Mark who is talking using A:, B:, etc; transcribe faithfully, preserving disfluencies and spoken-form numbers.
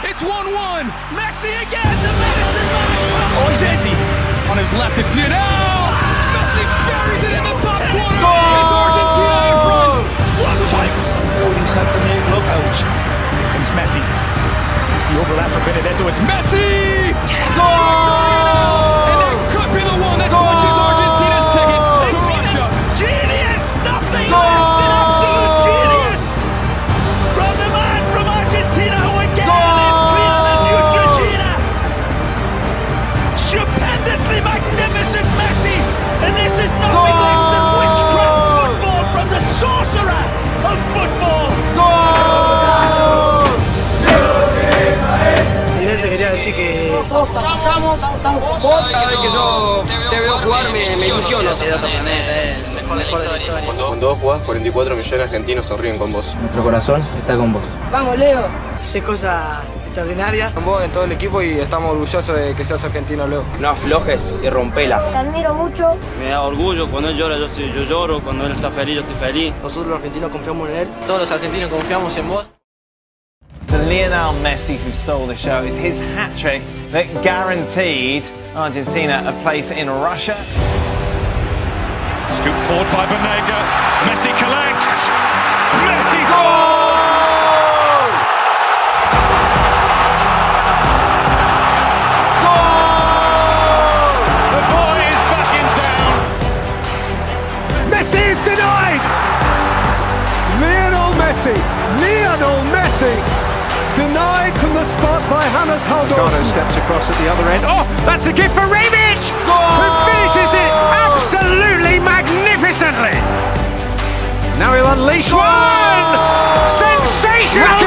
A: It's one one. Messi again, the medicine man. Oh, Messi. On his left, it's Lionel. Messi buries it in the top corner. Goal! It's Argentina in front. He's had the new look out. Here comes Messi. It's the overlap for Benedetto. It's Messi.
B: Goal!
A: And that could be the one that punches Argentina's ticket to Russia.
C: Genius! Nothing less than absolute genius from the man from Argentina who again is clear than Neutrogena. Stupendously magnificent Messi, and this is nothing less than witchcraft football from the sorcerer of football.
D: Lionel, te quería decir que vos sabés que yo te veo jugar, me, me ilusiono. De otro planeta, es el mejor, mejor de la historia.
E: Cuando vos jugás, cuarenta y cuatro millones de argentinos sonríen con vos.
F: Nuestro corazón está con vos.
D: Vamos, Leo. Hice cosas extraordinarias
G: con vos en todo el equipo y estamos orgullosos de que seas argentino, Leo.
F: No aflojes y rompela.
H: Te admiro mucho.
I: Me da orgullo cuando él llora, yo, estoy, yo lloro. Cuando él está feliz, yo estoy feliz.
D: Nosotros los argentinos confiamos en él. Todos los argentinos confiamos en vos.
J: To Lionel Messi, who stole the show, is his hat-trick that guaranteed Argentina a place in Russia.
K: Scoop forward by Banega. Messi collects. Messi goal!
B: Goal!
K: The boy is back in town.
B: Messi is denied! Lionel Messi! Lionel Messi! Denied from the spot by James Haldorsen.
L: Steps across at the other end. Oh, that's a gift for Rebic!
B: Goal!
L: Who finishes it absolutely magnificently! Now he'll unleash
B: Goal!
L: one! Sensational